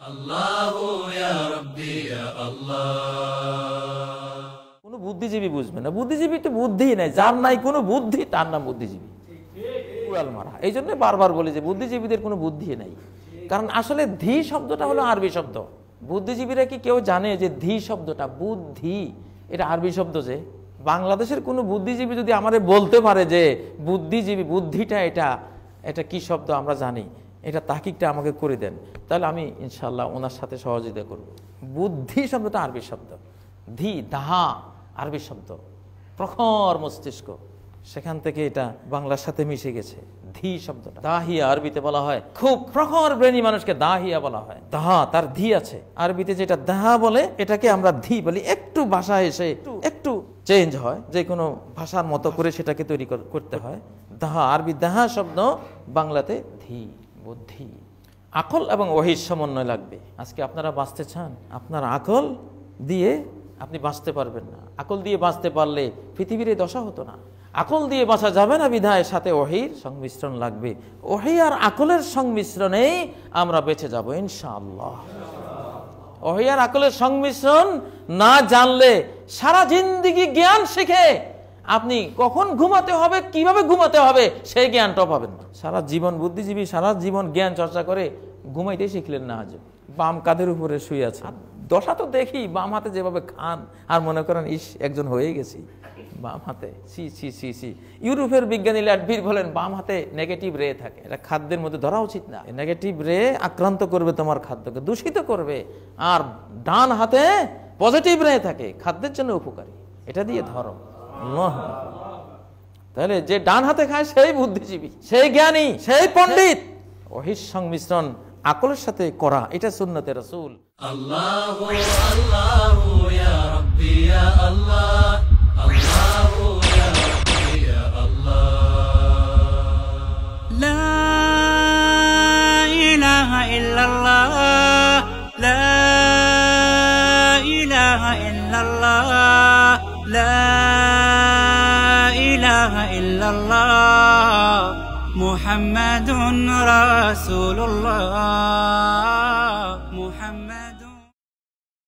আল্লাহু ইয়া রাব্বি ইয়া আল্লাহ। কোনো বুদ্ধিজীবী বুঝবে না, বুদ্ধিজীবী তো বুদ্ধি নাই, যার নাই কোনো বুদ্ধি তার নাম বুদ্ধিজীবী। উড়াল মারা। এই জন্য বারবার বলি যে বুদ্ধিজীবীদের কোনো বুদ্ধি নাই, কারণ আসলে ধী শব্দটা হলো আরবি শব্দ। বুদ্ধিজীবীরা কি কেউ জানে যে ধী শব্দটা, বুদ্ধি, এটা আরবি শব্দ? যে বাংলাদেশের কোনো বুদ্ধিজীবী যদি আমাদের বলতে পারে যে বুদ্ধিজীবী, বুদ্ধিটা এটা কি শব্দ আমরা জানি, এটা তাকিকটা আমাকে করে দেন, তাহলে আমি ইনশাল্লাহ ওনার সাথে সহযোগিতা করব। বুদ্ধি শব্দটা আরবি শব্দ, ধী দাহা আরবি শব্দ, প্রখর মস্তিষ্ক, সেখান থেকে এটা বাংলার সাথে মিশে গেছে। ধী শব্দটা দাহিয়া আরবিতে বলা হয়, খুব প্রখর ব্রেনী মানুষকে দাহিয়া বলা হয়। দাহা তার ধী আছে, আরবিতে যেটা দাহা বলে এটাকে আমরা ধী বলি। একটু ভাষা এসে একটু চেঞ্জ হয়, যে কোনো ভাষার মতো করে সেটাকে তৈরি করতে হয়। দাহা, আরবি দাহা শব্দ, বাংলাতে ধী, বুদ্ধি। আকল এবং ওহীর সমন্বয় লাগবে। আজকে আপনারা বাঁচতে চান, আপনার আকল দিয়ে আপনি বাঁচতে পারবেন না। আকল দিয়ে বাঁচতে পারলে পৃথিবীর এই দশা হতো না। আকল দিয়ে বাঁচা যাবে না, বিধায় সাথে ওহীর সংমিশ্রণ লাগবে। ওহী আর আকলের সংমিশ্রণেই আমরা বেঁচে যাব ইনশাআল্লাহ। ওহী আর আকলের সংমিশ্রণ না জানলে সারা জিন্দেগি জ্ঞান শিখে আপনি কখন ঘুমাতে হবে, কিভাবে ঘুমাতে হবে সেই জ্ঞানটাও পাবেন না। সারা জীবন বুদ্ধিজীবী সারা জীবন জ্ঞান চর্চা করে ঘুমাইতে শিখলেন না। আজ বাম কাঁধের উপরে শুয়ে আছে, দশা তো দেখি বাম হাতে যেভাবে খান, আর মনে করেন ইস একজন হয়ে গেছি বাম হাতে। সি সি সি সি ইউরোপের বিজ্ঞানী ল্যাডভির বলেন বাম হাতে নেগেটিভ রে থাকে, এটা খাদ্যের মধ্যে ধরা উচিত না। নেগেটিভ রে আক্রান্ত করবে তোমার খাদ্যকে, দূষিত করবে। আর ডান হাতে পজিটিভ রে থাকে, খাদ্যের জন্য উপকারী, এটা দিয়ে ধরো। তাহলে যে ডান হাতে খায় সেই বুদ্ধিজীবী, সেই জ্ঞানী, সেই পণ্ডিত। ওহীর সংমিশ্রণ আকলের সাথে করা, এটা সুন্নতে রাসূল। আল্লাহু আল্লাহু ইয়া রাব্বি ইয়া আল্লাহ, আল্লাহু ইয়া রাব্বি ইয়া আল্লাহ। লা ইলাহা ইল্লাল্লাহ, লা ইলাহা ইল্লাল্লাহ, লা ইলাহা ইল্লাল্লাহ, মুহাম্মাদুন রাসূলুল্লাহ।